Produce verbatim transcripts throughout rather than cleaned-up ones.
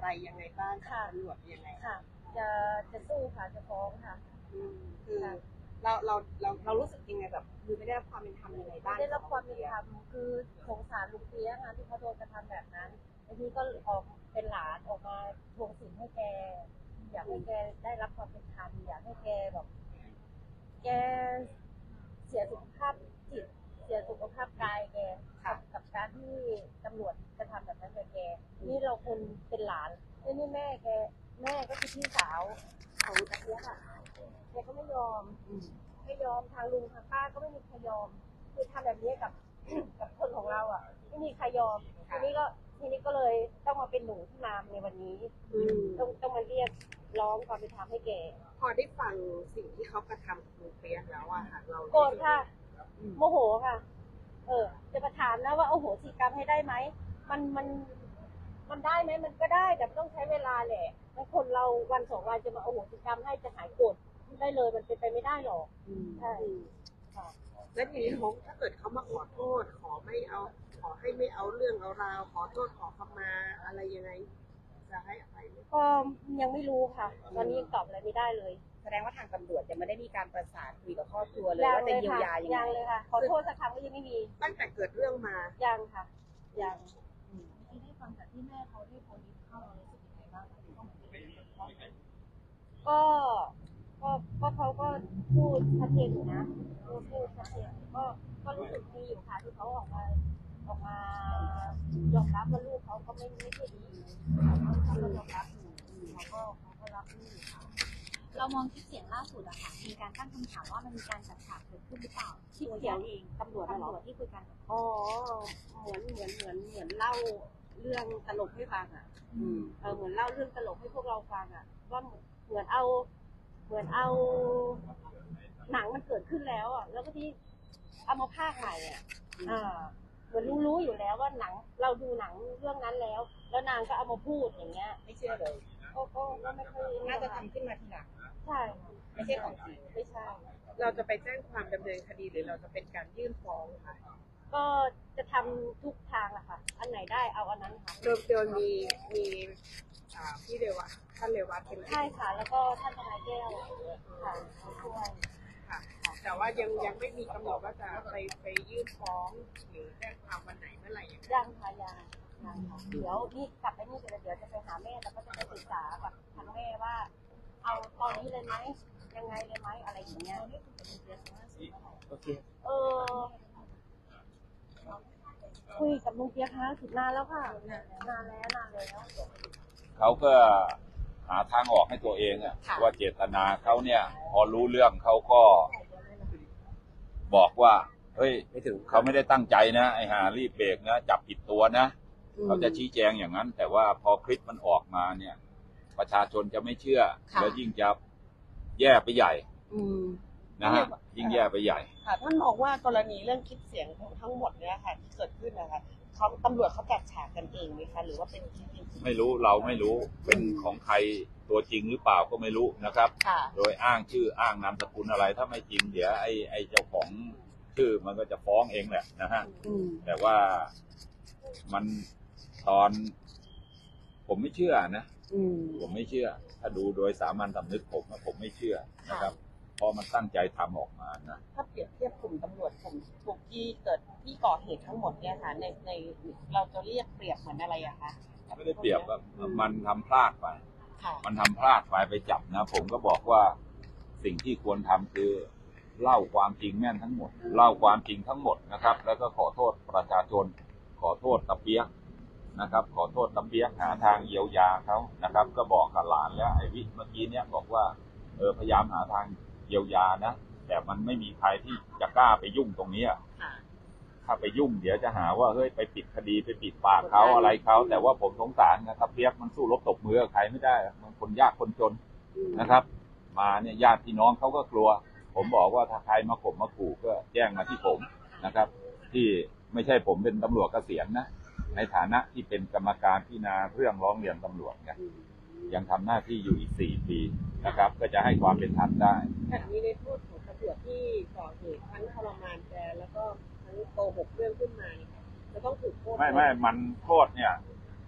อะไรยังไงบ้างค่ะตำรวจยังไงค่ะจะจะสู้ค่ะจะฟ้องค่ะคือเราเราเราเรารู้สึกยังไงแบบคือไม่ได้รับความเป็นธรรมยังไงบ้างไม่ได้รับความเป็นธรรมคือสงสารลุงเปี๊ยกนะที่เขาโดนกระทำแบบนั้นไอ้นี่ก็ออกเป็นหลานออกมาทวงสินให้แกอยากให้แกได้รับความเป็นธรรมอยากให้แกแบบแกเสียสุขภาพจิตเสียสุขภาพกายแกกับการที่ตำรวจกระทำแบบนั้นกับแกนี่เราคนเป็นหลานนี่แม่แกแม่ก็คือพี่สาวของตะเกียบอ่ะแกก็ไม่ยอมไม่ยอมทางลุงทางป้าก็ไม่มีใครยอมคือทำแบบนี้กับกับคนของเราอ่ะไม่มีใครยอมทีนี้ก็ทีนี้ก็เลยต้องมาเป็นหนูที่มาในวันนี้ต้องต้องมาเรียกร้องความเป็นธรรมให้แกพอได้ฟังสิ่งที่เขากระทำกับลุงเปี๊ยกแล้วอะค่ะเราโกรธค่ะโมโหค่ะเออจะมาถามนะว่าโอ้โหสิกรรมให้ได้ไหมมันมันมันได้ไหมมันก็ได้แต่ต้องใช้เวลาแหละแล้วคนเราวันสองวันจะมาโอ้โหสิกรรมให้จะหายโกรธได้เลยมันเป็นไปไม่ได้หรอกใช่ค่ะแล้วทีนี้เขาถ้าเกิดเขามาขอโทษขอไม่เอาขอให้ไม่เอาเรื่องเอาราวขอโทษขอขมาอะไรยังไงจะให้อภัยไหมก็ยังไม่รู้ค่ะตอนนี้ยังตอบอะไรไม่ได้เลยแสดงว่าทางตำรวจยังไม่ได้มีการประสานคุยกับครอบครัวเลยว่าจะเยียวยายังไงยังเลยค่ะขอโทษสักครั้งก็ยังไม่มีตั้งแต่เกิดเรื่องมายังค่ะยังที่ได้ฟังจากที่แม่เขาได้โพสต์เข้าเรารู้สึกยังไงบ้างก็ก็ก็เขาก็พูดชัดเจนอยู่นะพูดชัดเจนก็ก็รู้สึกดีอยู่ค่ะที่เขาออกมาออกมายอมรับว่าลูกเขาก็ไม่ไม่ใช่ดีเขาก็ยอมรับอยู่เขาก็เขาก็รับลูกเรามองคลิปเสียงล่าสุดอะค่ะมีการตั้งคำถามว่ามันมีการจัดฉากเกิดขึ้นหรือเปล่าคลิปเสียงเองตำรวจตำรวจที่คุยกันอ๋อเหมือนเหมือนเหมือนเหมือนเล่าเรื่องตลกให้ฟังอ่ะเออเหมือนเล่าเรื่องตลกให้พวกเราฟังอ่ะว่าเหมือนเอาเหมือนเอาหนังมันเกิดขึ้นแล้วอ่ะแล้วก็ที่เอามาพากย์ใหม่อ่ะอ่าเหมือนรู้ๆอยู่แล้วว่าหนังเราดูหนังเรื่องนั้นแล้วแล้วนางก็เอามาพูดอย่างเงี้ยไม่เชื่อเลยก็ก็ไม่ค่อยน่าจะทำขึ้นมาทีหลังใช่ไม่ใช่ของจริงไม่ใช่เราจะไปแจ้งความดำเนินคดีหรือเราจะเป็นการยื่นฟ้องค่ะก็จะทำทุกทางอะค่ะอันไหนได้เอาอันนั้นค่ะโดยโดยมีมีพี่เรวัตท่านเรวัตเป็นใช่ค่ะแล้วก็ท่านทนายแก้วค่ะช่วยค่ะแต่ว่ายังยังไม่มีกำหนดว่าจะไปไปยื่นฟ้องหรือแจ้งความวันไหนเมื่อไหร่ยังค่ะยังยังค่ะเดี๋ยวนี่กลับไปนี่เดี๋ยวเดี๋ยวจะไปหาแม่แล้วก็จะไปปรึกษากับทางแม่ว่าเอาตอนนี้เลยไหมยังไงเลยไหมอะไรอย่างเงี้ยโอเคเออคุยกับลุงเปี๊ยกฮะสุดนานแล้วค่ะนานแล้วนานแล้วเขาก็หาทางออกให้ตัวเองอะว่าเจตนาเขาเนี่ยพอรู้เรื่องเขาก็บอกว่าเฮ้ยไม่ถึงเขาไม่ได้ตั้งใจนะไอ้ห่ารีบเบรกนะจับผิดตัวนะเขาจะชี้แจงอย่างนั้นแต่ว่าพอคลิปมันออกมาเนี่ยประชาชนจะไม่เชื่อแล้วยิ่งจะแย่ไปใหญ่นะฮะยิ่งแย่ไปใหญ่ค่ะท่านบอกว่ากรณีเรื่องคลิปเสียงทั้งหมดเนี่ยค่ะที่เกิดขึ้นนะคะเขาตำรวจเขาจัดฉากกันเองไหมคะหรือว่าเป็นคลิปจริงไม่รู้เราไม่รู้เป็นของใครตัวจริงหรือเปล่าก็ไม่รู้นะครับโดยอ้างชื่ออ้างนามสกุลอะไรถ้าไม่จริงเดี๋ยวไอ้ไอ้เจ้าของชื่อมันก็จะฟ้องเองแหละนะฮะแต่ว่ามันตอนผมไม่เชื่อนะผมไม่เชื่อถ้าดูโดยสามัญสำนึกผมผมไม่เชื่อนะครับเพราะมันตั้งใจทำออกมานะถ้าเปรียบเทียบกลุ่มตำรวจกลุ่มกลุ่มที่เกิดที่ก่อเหตุทั้งหมดเนี่ยค่ะในในเราจะเรียกเปรียบเหมือนอะไรอะคะไม่ได้เปรียบว่ามันทำพลาดไปมันทำพลาดไปไปจับนะผมก็บอกว่าสิ่งที่ควรทำคือเล่าความจริงแม่นทั้งหมดเล่าความจริงทั้งหมดนะครับแล้วก็ขอโทษประชาชนขอโทษตะเปี๊ยกนะครับขอโทษตะเปี๊ยกหาทางเยียวยาเขานะครับก็บอกกับหลานแล้วไอ้วิเมื่อกี้เนี้ยบอกว่าเออพยายามหาทางเยียวยานะแต่มันไม่มีใครที่จะกล้าไปยุ่งตรงนี้ถ้าไปยุ่งเดี๋ยวจะหาว่าเฮ้ยไปปิดคดีไปปิดปากเขาอะไรเขาแต่ว่าผมสงสารนะครับเปี๊ยกมันสู้รบตบมือใครไม่ได้มันคนยากคนจนนะครับมาเนี่ยญาติพี่น้องเขาก็กลัวผมบอกว่าถ้าใครมาข่มมาขู่ก็แจ้งมาที่ผมนะครับที่ไม่ใช่ผมเป็นตำรวจเกษียณนะในฐานะที่เป็นกรรมการพิจารณาเรื่องร้องเรียนตำรวจเนี่ยยังทำหน้าที่อยู่อีกสี่ปีนะครับก็จะให้ความเป็นธรรมได้แต่นี้ในโทษของตำรวจที่ก่อเหตุทั้งทรมานแกแล้วก็ทั้งโกหกเรื่องขึ้นมาเนี่ยจะต้องถูกโทษไม่ไม่มันโทษเนี่ย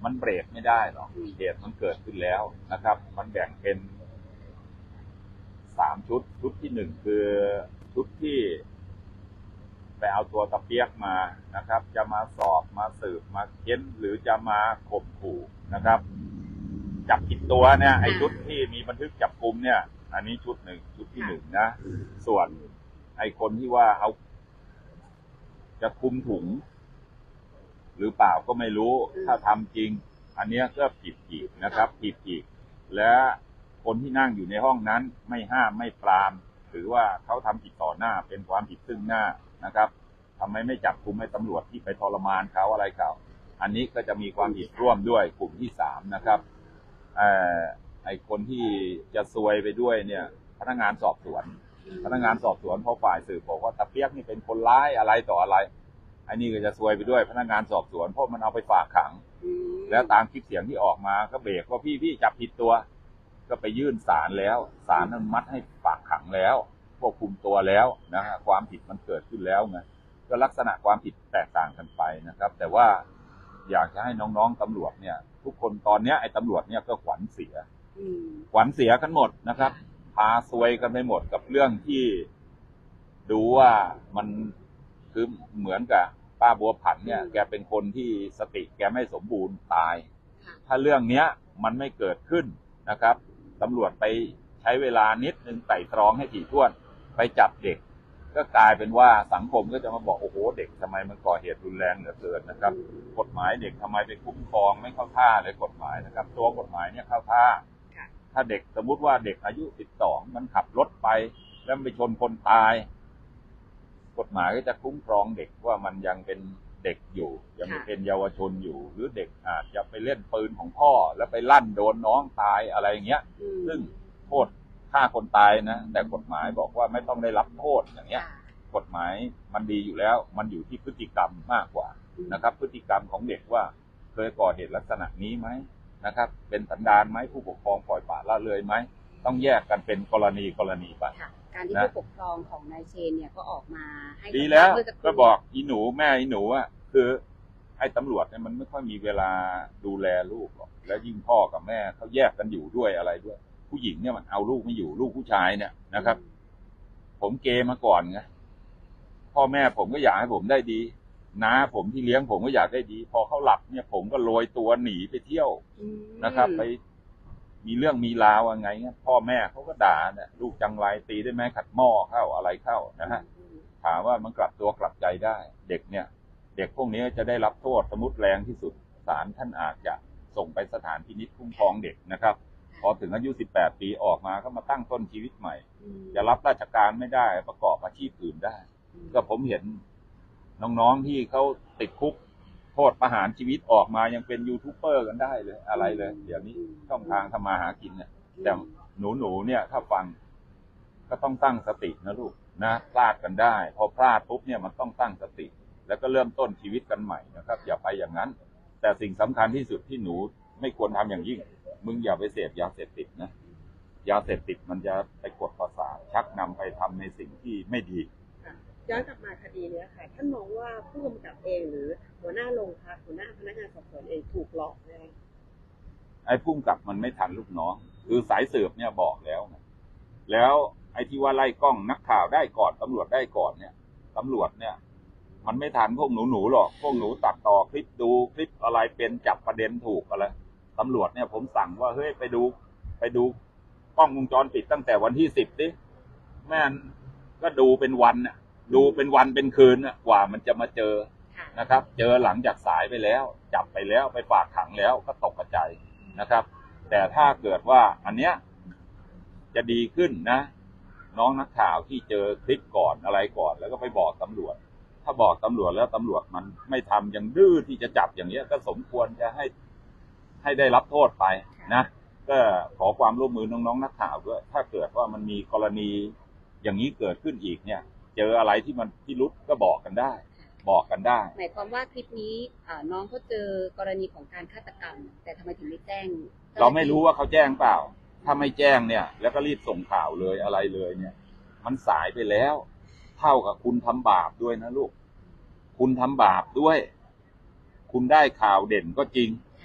มันเบรกไม่ได้หรอกเหตุมันเกิดขึ้นแล้วนะครับมันแบ่งเป็นสามชุดชุดที่หนึ่งคือชุดที่ไปเอาตัวตะเปียกมานะครับจะมาสอบมาสืบมาเค้นหรือจะมาข่มขู่นะครับจับผิดตัวเนี่ยไอ้ชุดที่มีบันทึกจับกุมเนี่ยอันนี้ชุดหนึ่งชุดที่หนึ่งนะส่วนไอ้คนที่ว่าเอาจะคุมถุงหรือเปล่าก็ไม่รู้ถ้าทำจริงอันนี้ก็ผิดอีกนะครับผิดอีกและคนที่นั่งอยู่ในห้องนั้นไม่ห้ามไม่ปรามถือว่าเขาทำผิดต่อหน้าเป็นความผิดซึ่งหน้านะครับทำไมไม่จับกุมให้ตำรวจที่ไปทรมานเขาอะไรเขาอันนี้ก็จะมีความผิดร่วมด้วยกลุ่มที่สามนะครับเอ่อไอคนที่จะซวยไปด้วยเนี่ยพนักงานสอบสวนพนักงานสอบสวนเพราะฝ่ายสืบบอกว่าตะเปียกนี่เป็นคนร้ายอะไรต่ออะไรไอ้นี่ก็จะซวยไปด้วยพนักงานสอบสวนเพราะมันเอาไปฝากขังแล้วตามคลิปเสียงที่ออกมาก็เบรกว่าพี่พี่จับผิดตัวก็ไปยื่นศาลแล้วศาลอนุมัติให้ฝากขังแล้วควบคุมตัวแล้วนะฮะความผิดมันเกิดขึ้นแล้วไงก็ลักษณะความผิดแตกต่างกันไปนะครับแต่ว่าอยากจะให้น้องๆตำรวจเนี่ยทุกคนตอนนี้ไอ้ตำรวจเนี่ยก็ขวัญเสียขวัญเสียกันหมดนะครับพาซวยกันไปหมดกับเรื่องที่ดูว่ามันคือเหมือนกับป้าบัวผันเนี่ยแกเป็นคนที่สติแกไม่สมบูรณ์ตายถ้าเรื่องเนี้ยมันไม่เกิดขึ้นนะครับตำรวจไปใช้เวลานิดนึงไต่ตรองให้ถี่ถ้วนไปจับเด็กก็กลายเป็นว่าสังคมก็จะมาบอกโอ้โหเด็กทำไมมันก่อเหตุรุนแรงเหลือเกินนะครับกฎหมายเด็กทำไมไปคุ้มครองไม่เข้าท่าเลยกฎหมายนะครับตัวกฎหมายเนี่ยเข้าท่าถ้าเด็กสมมุติว่าเด็กอายุสิบสองมันขับรถไปแล้วไปชนคนตายกฎหมายก็จะคุ้มครองเด็กว่ามันยังเป็นเด็กอยู่ยังเป็นเยาวชนอยู่หรือเด็กอาจจะไปเล่นปืนของพ่อแล้วไปลั่นโดนน้องตายอะไรอย่างเงี้ยซึ่งโทษฆ่าคนตายนะแต่กฎหมายบอกว่าไม่ต้องได้รับโทษอย่างเงี้ยกฎหมายมันดีอยู่แล้วมันอยู่ที่พฤติกรรมมากกว่านะครับพฤติกรรมของเด็กว่าเคยก่อเหตุลักษณะนี้ไหมนะครับเป็นสันดานไหมผู้ปกครองปล่อยปละละเลยไหมต้องแยกกันเป็นกรณีกรณีไปการที่ผู้ปกครองของนายเชนเนี่ยก็ออกมาให้ดีแล้วก็บอกอีหนูแม่อีหนูอ่ะคือไอ้ตำรวจเนี่ยมันไม่ค่อยมีเวลาดูแลลูกหรอกแล้วยิ่งพ่อกับแม่เขาแยกกันอยู่ด้วยอะไรด้วยผู้หญิงเนี่ยมันเอาลูกไม่อยู่ลูกผู้ชายเนี่ยนะครับผมเกย์มาก่อนไงพ่อแม่ผมก็อยากให้ผมได้ดีน้าผมที่เลี้ยงผมก็อยากได้ดีพอเขาหลับเนี่ยผมก็โรยตัวหนีไปเที่ยวนะครับไปมีเรื่องมีราวอะไรเงี้ยพ่อแม่เขาก็ด่าเนี่ยลูกจังไรตีได้ไหมขัดหม้อเข้าอะไรเข้านะฮะถามว่ามันกลับตัวกลับใจได้เด็กเนี่ยเด็กพวกนี้จะได้รับโทษสมมุติแรงที่สุดศาลท่านอาจจะส่งไปสถานพินิจคุ้มครองเด็กนะครับพอถึงอายุสิบแปดปีออกมาก็มาตั้งต้นชีวิตใหม่จะรับราชการไม่ได้ประกอบอาชีพอื่นได้ก็ผมเห็นน้องๆที่เขาติดคุกโทษประหารชีวิตออกมายังเป็นยูทูบเบอร์กันได้เลยอะไรเลยเดี๋ยวนี้ช่องทางทำมาหากินเนี่ยแต่หนูๆเนี่ยถ้าฟังก็ต้องตั้งสตินะลูกนะพลาดกันได้พอพลาดปุ๊บเนี่ยมันต้องตั้งสติแล้วก็เริ่มต้นชีวิตกันใหม่นะครับอย่าไปอย่างนั้นแต่สิ่งสำคัญที่สุดที่หนูไม่ควรทำอย่างยิ่งมึงอย่าไปเสพยาเสพติดนะยาเสพติดมันจะไปกดประสาทชักนำไปทำในสิ่งที่ไม่ดีย้อนกลับมาคดีนี้ค่ะท่านมองว่าผู้กำกับเองหรือหัวหน้าโรงพักหัวหน้าพนักงานสอบสวนเองถูกหลอกไหมไอ้ผู้กำกับมันไม่ทันลูกน้องคือสายสืบเนี่ยบอกแล้วแล้วไอ้ที่ว่าไล่กล้องนักข่าวได้ก่อนตำรวจได้ก่อนเนี่ยตำรวจเนี่ยมันไม่ทันพวกหนูๆหรอกพวกหนูตัดต่อคลิปดูคลิปอะไรเป็นจับประเด็นถูกอะไรตำรวจเนี่ยผมสั่งว่าเฮ้ยไปดูไปดูกล้องวงจรปิดตั้งแต่วันที่สิบดิแม่นก็ดูเป็นวันน่ะดูเป็นวันเป็นคืนน่ะกว่ามันจะมาเจอนะครับเจอหลังจากสายไปแล้วจับไปแล้วไปฝากขังแล้วก็ตกกระจายนะครับแต่ถ้าเกิดว่าอันเนี้ยจะดีขึ้นนะน้องนักข่าวที่เจอคลิปก่อนอะไรก่อนแล้วก็ไปบอกตำรวจถ้าบอกตำรวจแล้วตำรวจมันไม่ทำยังดื้อที่จะจับอย่างเงี้ยก็สมควรจะให้ให้ได้รับโทษไปนะก็ขอความร่วมมือน้องๆนักข่าวด้วยถ้าเกิดว่ามันมีกรณีอย่างนี้เกิดขึ้นอีกเนี่ยเจออะไรที่มันพิรุษก็บอกกันได้บอกกันได้หมายความว่าคลิปนี้น้องเขาเจอกรณีของการฆาตกรรมแต่ทำไมถึงไม่แจ้งเราไม่รู้ว่าเขาแจ้งเปล่าถ้าไม่แจ้งเนี่ยแล้วก็รีบส่งข่าวเลยอะไรเลยเนี่ยมันสายไปแล้วเท่ากับคุณทำบาปด้วยนะลูกคุณทำบาปด้วยคุณได้ข่าวเด่นก็จริง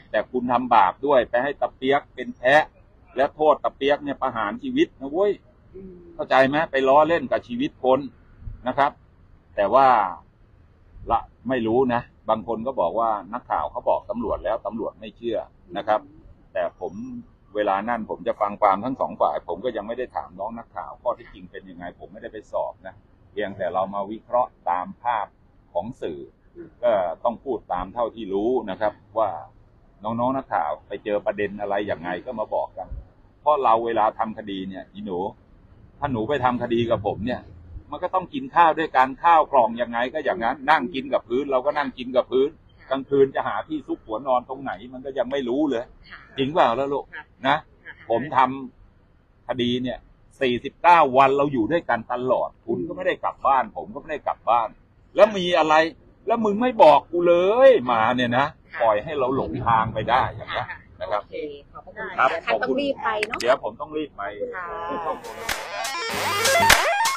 แต่คุณทำบาปด้วยไปให้ตะเปียกเป็นแพะและโทษตะเปียกเนี่ยประหารชีวิตนะเว้ยเข้าใจไหมไปล้อเล่นกับชีวิตคนนะครับ แต่ว่าละไม่รู้นะบางคนก็บอกว่านักข่าวเขาบอกตำรวจแล้วตำรวจไม่เชื่อนะครับ แต่ผมเวลานั่นผมจะฟังความทั้งสองฝ่ายผมก็ยังไม่ได้ถามน้องนักข่าวข้อที่จริงเป็นยังไงผมไม่ได้ไปสอบนะเพียงแต่เรามาวิเคราะห์ตามภาพของสื่อก็ต้องพูดตามเท่าที่รู้นะครับว่าน้องๆนักข่าวไปเจอประเด็นอะไรอย่างไงก็มาบอกกันเพราะเราเวลาทำคดีเนี่ยอีหนูถ้าหนูไปทำคดีกับผมเนี่ยมันก็ต้องกินข้าวด้วยกันข้าวกล่องยังไงก็อย่างนั้นนั่งกินกับพื้นเราก็นั่งกินกับพื้นกลางคืนจะหาที่ซุกหัวนอนตรงไหนมันก็ยังไม่รู้เลยจริงเปล่าแล้วลูกนะผมทำคดีเนี่ยสี่สิบเก้าวันเราอยู่ด้วยกันตลอดคุณก็ไม่ได้กลับบ้านผมก็ไม่ได้กลับบ้านแล้วมีอะไรแล้วมึงไม่บอกกูเลยมาเนี่ยนะปล่อยให้เราหลงทางไปได้อย่างนี้นะครับขอบคุณครับท่านต้องรีบไปเนาะเดี๋ยวผมต้องรีบไปค่ะ